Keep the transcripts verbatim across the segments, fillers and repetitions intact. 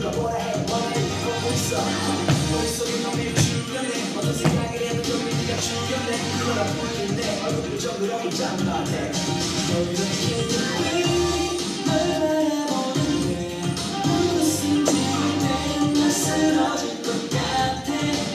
누가 뭐라 해 원해 보고 있어 머릿속에 너의 주변에 어떤 생각을 해도 결국 네가 죽였네 그거라 보이네 얼굴을 정그라고 잠만해 너 이렇게 듣니 널 바라보는데 무슨 짓을 내 쓰러질 것 같아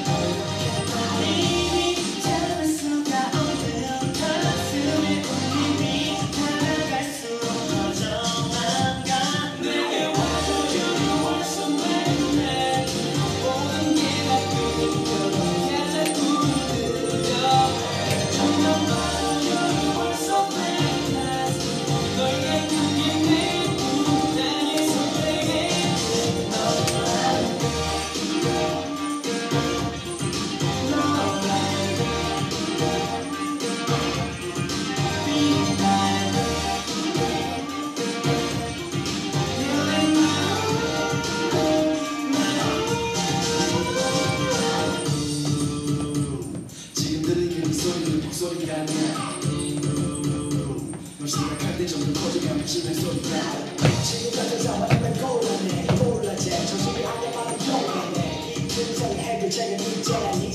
이미 잡을 수가 없는 가슴에 울림이 다가갈수록 터져만 가 내게 와줘 여기 벌써 내내 모든 게 바뀌니까 자꾸 들려 점점 더 여기 벌써 내내 너의 느낌이 나의 선택이 지금 들리는 소리는 목소리가 아니야 널 생각할 때 점점 커져가는 심한 소리야 지금까지 잡아내면 곤란해 곤란해 정신이 아니야 바로 용해네 이 세상의 해결책은 이제야